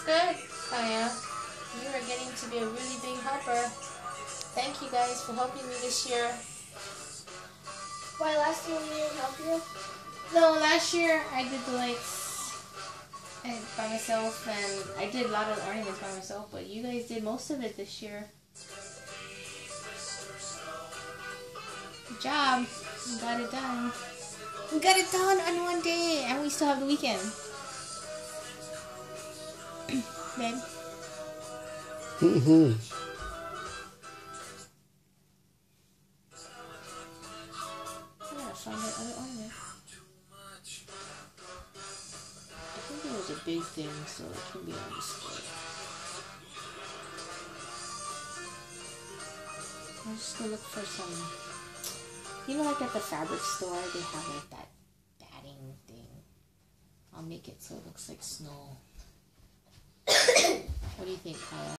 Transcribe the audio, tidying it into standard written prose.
That's good, Kaya. You are getting to be a really big helper. Thank you guys for helping me this year. Why, last year we didn't help you? No, last year I did the lights by myself, and I did a lot of ornaments by myself, but you guys did most of it this year. Good job. We got it done. We got it done on one day, and we still have the weekend. Babe? Mm-hmm. I gotta find that other ornament. I think it was a big thing, so it can be on display. I'm just gonna look for some. You know, like at the fabric store, they have like that batting thing. I'll make it so it looks like snow. What do you think, Kaya?